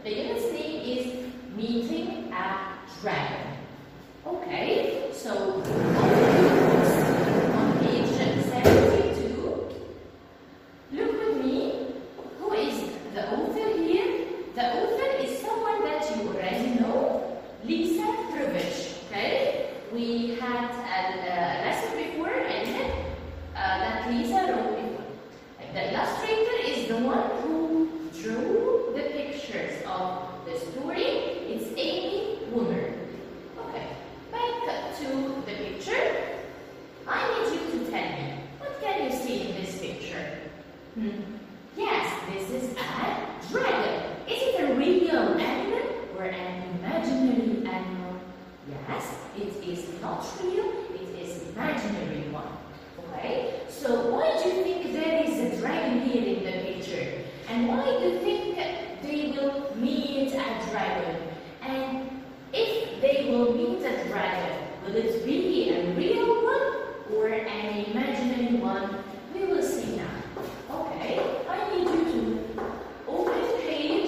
The unit's name is Meeting a Dragon. Okay, so on page 72, look with me. Who is the author here? The author is someone that you already know, Lisa Trevich. Okay, we had a lesson before, isn't it? That Lisa wrote before. The illustrator is the one who drew the pictures of the story. It's Amy Woomer. Okay, back to the picture. I need you to tell me, what can you see in this picture? Yes, this is a dragon. Is it a real animal or an imaginary animal? Yes, it is not real, it is imaginary one. Okay, so why do you think there is a dragon here in the picture? And why do you think they will meet a dragon? And if they will meet a dragon, will it be a real one or an imaginary one? We will see now. Okay, I need you to open page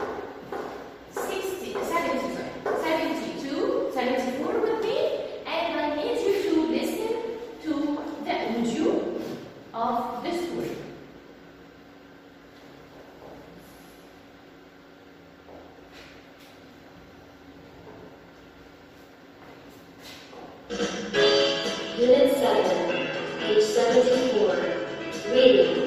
74 with me, and I need you to listen to the audio of the story. Unit 7, page 74, reading.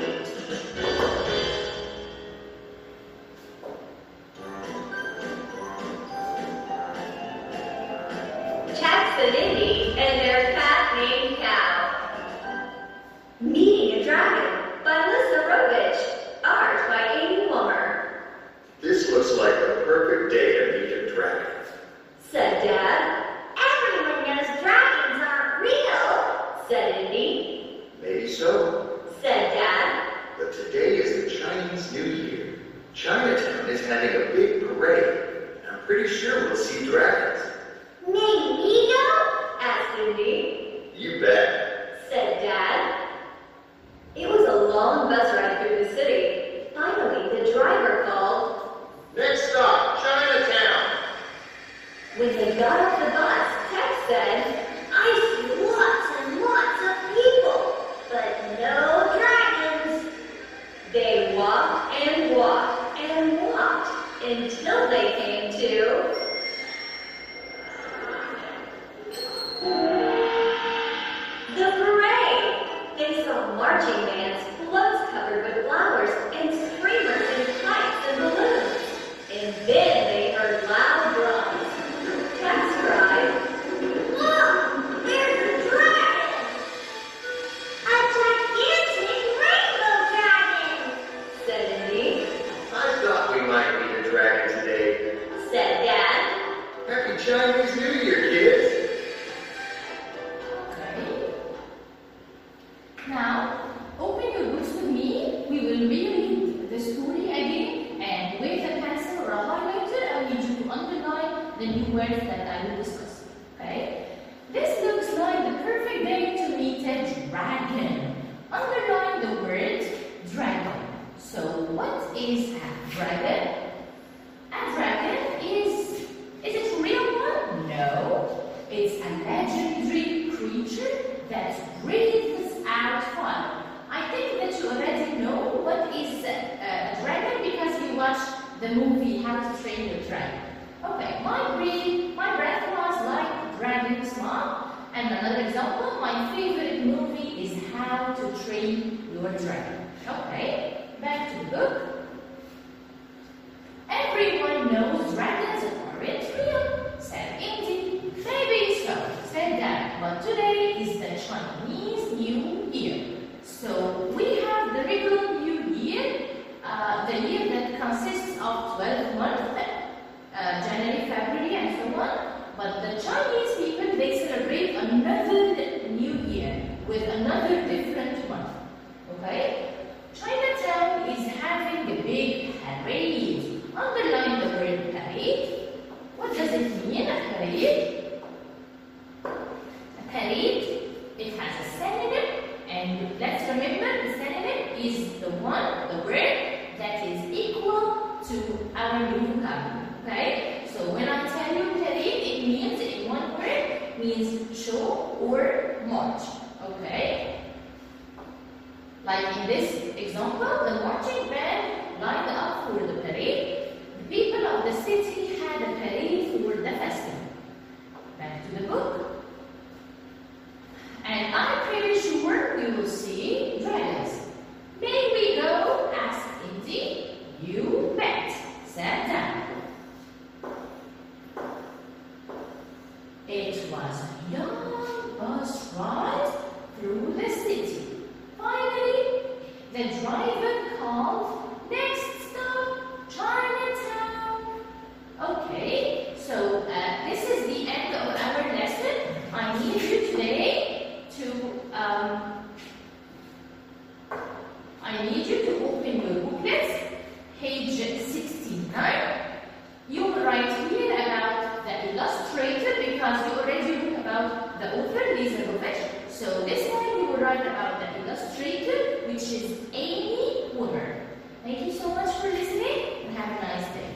Jax and Indy and their cat named Cow. Meeting a Dragon by Lisa Rovich. Art by Amy Woomer. This looks like the perfect day to meet a dragon, Said Dad. Everyone knows dragons aren't real, said Indy. Maybe so, Said Dad. but today is the Chinese New Year. Chinatown is having a big parade, and I'm pretty sure we'll see dragons. Maybe we go? Asked Indy. You bet. Said Dad. It was a long bus ride through the city. Finally, the driver called. Next stop, Chinatown. When they got off the bus, Tex said, I see lots and lots of people, but no dragons. They walked and walked and walked until they came to the parade. They saw marching bands, floats covered with flowers, and streamers and kites and balloons. And then they heard loud drums. Tex cried, Look! There's a dragon! A gigantic rainbow dragon! Said Indy. I thought we might meet a dragon today. Said Dad. Happy Chinese New Year, kids. Okay. Now, open your books with me. We will reread the story again, and with a pencil or a highlighter, I need you to underline the new words that I will discuss. Okay? This looks like the perfect day to meet a dragon. Underline the word dragon. So, what is a dragon? A dragon is it a real one? No. It's a legendary creature that breathes out fire. I think that you already know what is a dragon because you watched the movie How to Train Your Dragon. Okay, my breath was like dragon's mom. And another example, my favorite movie is How to Train Your Dragon. Okay, back to the book. Everyone knows dragons aren't real, said Indy. Maybe so, said Dad, but today is the Chinese New Year. So we have the regular New Year, the year that consists of 12 months, January, February, and so on. But the Chinese people, they celebrate another New Year with another different month. Okay? Chinatown is having a big parade. Underline the word parade. What does it mean, a parade? A parade, it has a synonym, and let's remember the synonym is the word that is equal to a our new vocabulary. Okay? So when I tell you parade, it means in one word means show or march. Okay? Like in this example, the marching band lined up for the parade. The people of the city had a parade for the festival. Back to the book. And I'm pretty sure we will see dragons. May we go? Asked Indy. You bet. Sat down. It was a young bus ride through the city. Finally, the driver called, next stop, Chinatown. Okay, so this is the end of our lesson. I need you today to, open your booklets, page 69. You will write here about the illustrator because you already knew about the author, Lisa Govich. So this time you will write about the illustrator, which is Amy Wimmer. Thank you so much for listening and have a nice day.